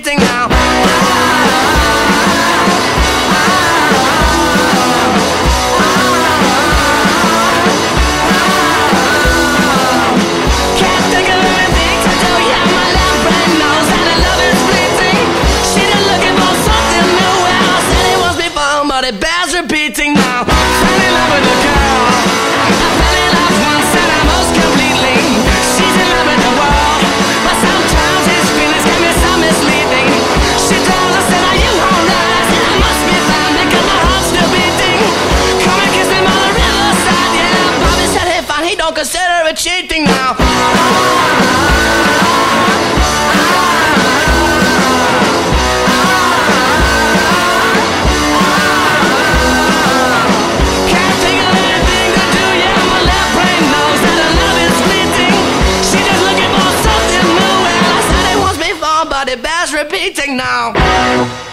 repeating now. Can't think of anything to do, yeah, my left brain knows that the love is fleeting. She just looking for something new, well, I said it once before, but it bears repeating now. Fell in love with a girl, I fell in love once and I most completely. She's in love with the world, but sometimes his feelings can be so misleading. She told us that are you alright? I said I must be fine because my heart's still beating. Come and kiss him on the riverside, yeah. Bobby said hey fine, he don't consider it cheating now. Can't think of anything to do, yeah, my left brain knows that the love is fleeting. She just looking for something new, well, I said it once before, but it bears repeating now.